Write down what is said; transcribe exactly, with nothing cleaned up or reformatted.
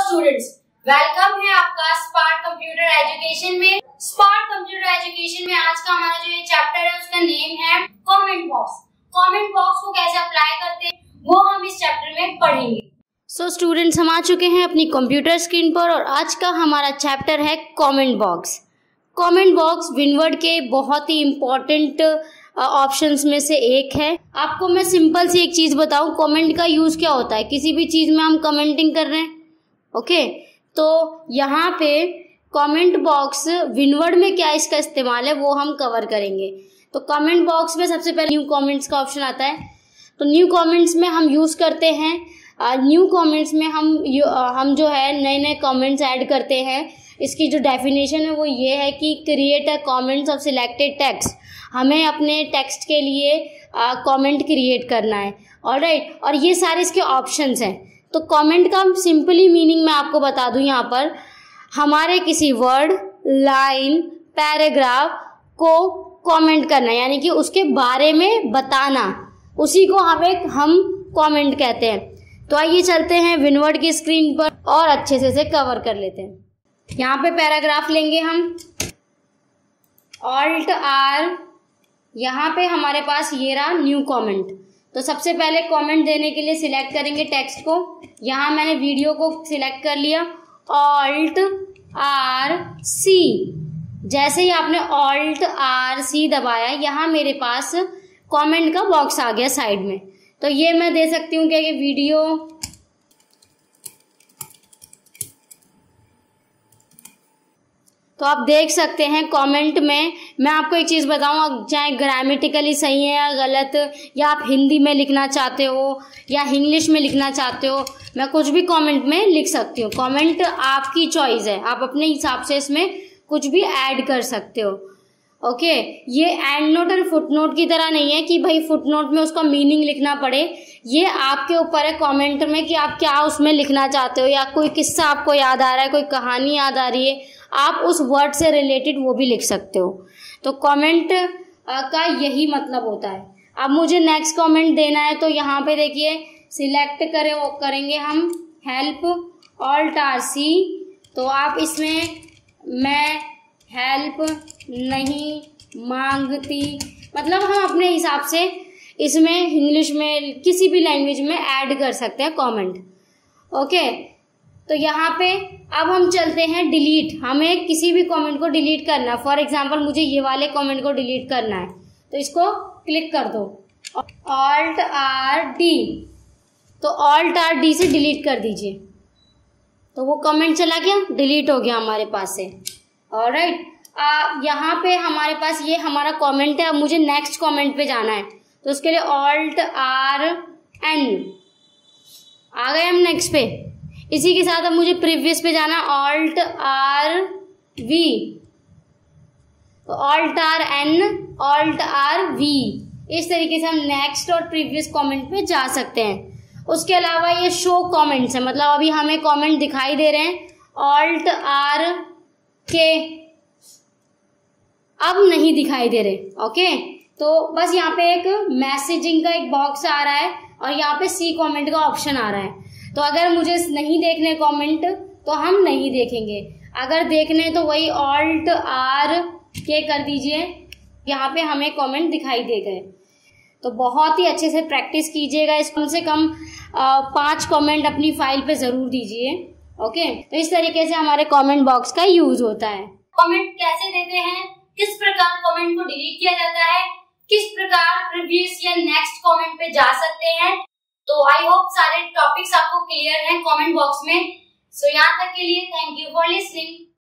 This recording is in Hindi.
स्टूडेंट्स, वेलकम है आपका स्पार्क कंप्यूटर एजुकेशन में। स्पार्क कंप्यूटर एजुकेशन में आज का हमारा जो ये चैप्टर है उसका नेम है कमेंट बॉक्स। कमेंट बॉक्स को कैसे अप्लाई करते हैं वो हम इस चैप्टर में पढ़ेंगे। सो so, स्टूडेंट्स हम आ चुके हैं अपनी कंप्यूटर स्क्रीन पर और आज का हमारा चैप्टर है comment box. Comment box WinWord के बहुत ही इम्पोर्टेंट ऑप्शंस में से एक है। आपको मैं सिंपल सी एक चीज बताऊं, कमेंट का यूज क्या होता है। किसी भी चीज में हम कमेंटिंग कर रहे हैं, ओके okay? तो यहाँ पे कमेंट बॉक्स विनवर्ड में क्या इसका इस्तेमाल है वो हम कवर करेंगे। तो कमेंट बॉक्स में सबसे पहले न्यू कमेंट्स का ऑप्शन आता है। तो न्यू कमेंट्स में हम यूज करते हैं, न्यू uh, कमेंट्स में हम uh, हम जो है नए नए कमेंट्स ऐड करते हैं। इसकी जो डेफिनेशन है वो ये है कि create a comments of selected text. हमें अपने टेक्स्ट के लिए कमेंट uh, क्रिएट करना है, ऑलराइट। और ये सारे इसके ऑप्शंस हैं। तो कमेंट का सिंपली मीनिंग मैं आपको बता दूं, यहाँ पर हमारे किसी वर्ड, लाइन, पैराग्राफ को कमेंट करना, यानी कि उसके बारे में बताना, उसी को हमें हम कमेंट कहते हैं। तो आइए चलते हैं विनवर्ड की स्क्रीन पर और अच्छे से इसे कवर कर लेते हैं। यहाँ पे पैराग्राफ लेंगे हम, ऑल्ट आर, यहाँ पे हमारे पास ये रहा न्यू कमेंट। तो सबसे पहले कमेंट देने के लिए सिलेक्ट करेंगे टेक्स्ट को। यहाँ मैंने वीडियो को सिलेक्ट कर लिया, ऑल्ट आर सी। जैसे ही आपने ऑल्ट आर सी दबाया, यहाँ मेरे पास कमेंट का बॉक्स आ गया साइड में। तो ये मैं दे सकती हूँ क्या, ये वीडियो तो आप देख सकते हैं कमेंट में। मैं आपको एक चीज़ बताऊँ, चाहे ग्रामेटिकली सही है या गलत, या आप हिंदी में लिखना चाहते हो या इंग्लिश में लिखना चाहते हो, मैं कुछ भी कमेंट में लिख सकती हूँ। कमेंट आपकी चॉइस है, आप अपने हिसाब से इसमें कुछ भी ऐड कर सकते हो, ओके। ये एंड नोट और फुट नोट की तरह नहीं है कि भाई फुट नोट में उसका मीनिंग लिखना पड़े। ये आपके ऊपर है कमेंट में कि आप क्या उसमें लिखना चाहते हो, या कोई किस्सा आपको याद आ रहा है, कोई कहानी याद आ रही है, आप उस वर्ड से रिलेटेड वो भी लिख सकते हो। तो कमेंट का यही मतलब होता है। अब मुझे नेक्स्ट कमेंट देना है, तो यहाँ पे देखिए सिलेक्ट करें वो करेंगे हम हेल्प ऑल्ट आर सी। तो आप इसमें मैं हेल्प नहीं मांगती, मतलब हम अपने हिसाब से इसमें इंग्लिश में किसी भी लैंग्वेज में ऐड कर सकते हैं कमेंट, ओके। तो यहाँ पे अब हम चलते हैं डिलीट। हमें किसी भी कमेंट को डिलीट करना है। फॉर एग्जांपल मुझे ये वाले कमेंट को डिलीट करना है, तो इसको क्लिक कर दो, ऑल्ट आर डी। तो ऑल्ट आर डी से डिलीट कर दीजिए, तो वो कमेंट चला गया, डिलीट हो गया हमारे पास से, ऑलराइट। यहाँ पे हमारे पास ये हमारा कमेंट है। अब मुझे नेक्स्ट कमेंट पे जाना है, तो उसके लिए ऑल्ट आर एन, आ गए हम नेक्स्ट पे। इसी के साथ अब मुझे प्रीवियस पे जाना, ऑल्ट आर वी, तो alt R N, alt R V. इस तरीके से हम नेक्स्ट और प्रीवियस कमेंट पे जा सकते हैं। उसके अलावा ये शो कमेंट्स है, मतलब अभी हमें कमेंट दिखाई दे रहे हैं, ऑल्ट आर के अब नहीं दिखाई दे रहे, ओके। तो बस यहाँ पे एक मैसेजिंग का एक बॉक्स आ रहा है और यहाँ पे सी कमेंट का ऑप्शन आ रहा है। तो अगर मुझे नहीं देखने कमेंट तो हम नहीं देखेंगे, अगर देखने तो वही ऑल्ट आर के कर दीजिए, यहाँ पे हमें कमेंट दिखाई दे गए। तो बहुत ही अच्छे से प्रैक्टिस कीजिएगा, इस कम से कम पांच कमेंट अपनी फाइल पे जरूर दीजिए, ओके। तो इस तरीके से हमारे कमेंट बॉक्स का यूज होता है। कमेंट कैसे देते हैं, किस प्रकार कमेंट को डिलीट किया जाता है, किस प्रकार प्रीवियस या नेक्स्ट कमेंट पे जा सकते हैं। तो आई होप सारे टॉपिक्स आपको क्लियर हैं कमेंट बॉक्स में। सो यहाँ तक के लिए थैंक यू फॉर लिसनिंग।